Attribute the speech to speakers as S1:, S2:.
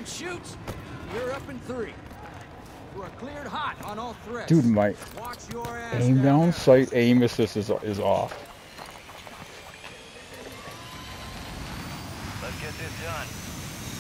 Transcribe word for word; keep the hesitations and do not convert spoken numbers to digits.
S1: Everyone shoots. You're up in three. You are cleared hot on all threats.
S2: Dude, my
S1: Watch your ass
S2: aim down sight aim assist is, is off.
S3: Let's get this done.